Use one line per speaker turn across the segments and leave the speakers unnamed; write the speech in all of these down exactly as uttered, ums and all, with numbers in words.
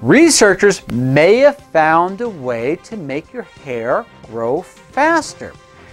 researchers may have found a way to make your hair grow faster.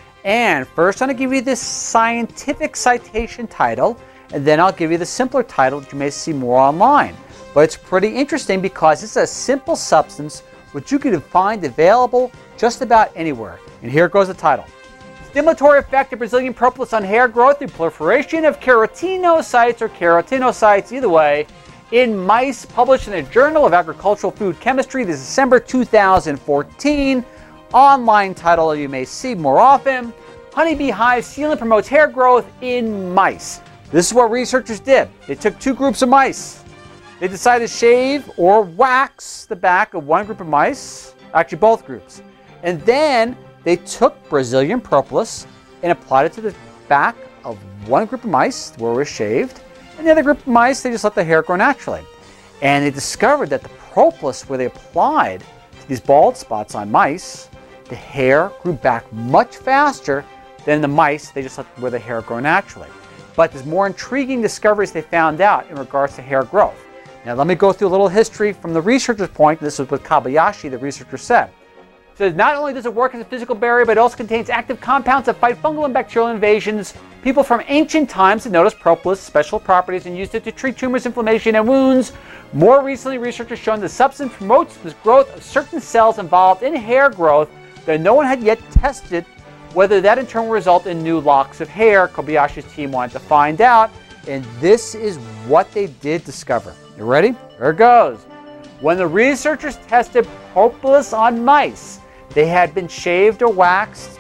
And first I'm going to give you this scientific citation title, and then I'll give you the simpler title that you may see more online. But it's pretty interesting because it's a simple substance which you can find available just about anywhere. And here goes the title. Stimulatory effect of Brazilian propolis on hair growth through proliferation of keratinocytes or keratinocytes, either way, in mice, published in the Journal of Agricultural Food Chemistry, this is December two thousand fourteen. Online title you may see more often. Honeybee hive sealant promotes hair growth in mice. This is what researchers did. They took two groups of mice. They decided to shave or wax the back of one group of mice, actually both groups. And then they took Brazilian propolis and applied it to the back of one group of mice where it was shaved, and the other group of mice, they just let the hair grow naturally. And they discovered that the propolis, where they applied to these bald spots on mice, the hair grew back much faster than the mice they just let where the hair grow naturally. But there's more intriguing discoveries they found out in regards to hair growth. Now let me go through a little history from the researcher's point. This is what Kobayashi, the researcher, said. So not only does it work as a physical barrier, but it also contains active compounds that fight fungal and bacterial invasions. People from ancient times had noticed propolis' special properties and used it to treat tumors, inflammation, and wounds. More recently, research has shown the substance promotes the growth of certain cells involved in hair growth, that no one had yet tested whether that in turn will result in new locks of hair. Kobayashi's team wanted to find out, and this is what they did discover. You ready? Here it goes. When the researchers tested propolis on mice, they had been shaved or waxed.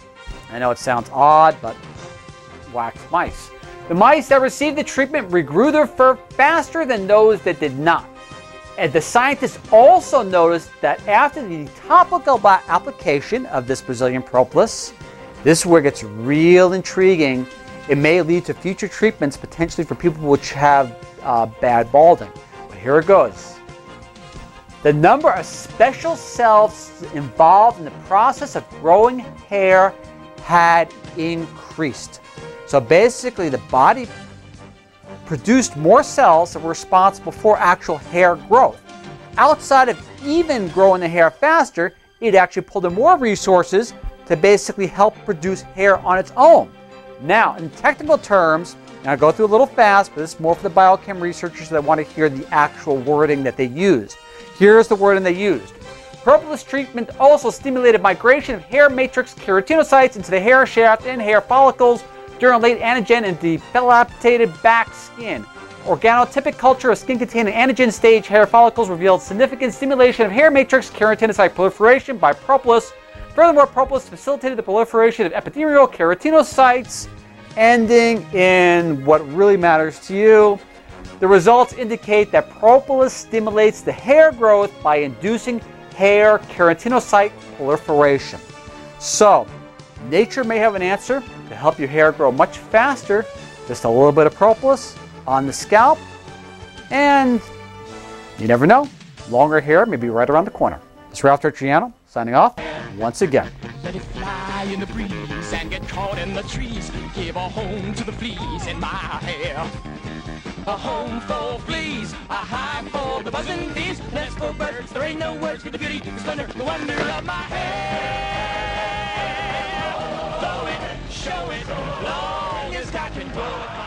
I know it sounds odd, but waxed mice. The mice that received the treatment regrew their fur faster than those that did not. And the scientists also noticed that after the topical application of this Brazilian propolis, this is where it gets real intriguing. It may lead to future treatments potentially for people which have uh, bad balding. But here it goes. The number of special cells involved in the process of growing hair had increased. So basically the body produced more cells that were responsible for actual hair growth. Outside of even growing the hair faster, it actually pulled in more resources to basically help produce hair on its own. Now, in technical terms, and I'll go through a little fast, but this is more for the biochem researchers that want to hear the actual wording that they used. Here's the wording they used. Propolis treatment also stimulated migration of hair matrix keratinocytes into the hair shaft and hair follicles during late anagen and dilapidated back skin. Organotypic culture of skin-containing anagen stage hair follicles revealed significant stimulation of hair matrix keratinocyte proliferation by propolis. Furthermore, propolis facilitated the proliferation of epithelial keratinocytes, ending in what really matters to you. The results indicate that propolis stimulates the hair growth by inducing hair keratinocyte proliferation. So, nature may have an answer to help your hair grow much faster. Just a little bit of propolis on the scalp, and you never know, longer hair may be right around the corner. This is Ralph Turchiano, signing off once again.
Let it fly in the breeze and get caught in the trees. Give a home to the fleas in my hair. A home for fleas, a hive for the buzzing bees. Nest for birds, there ain't no words for the beauty, the splendor, the wonder of my hair. Blow it, show it, long as I can blow it.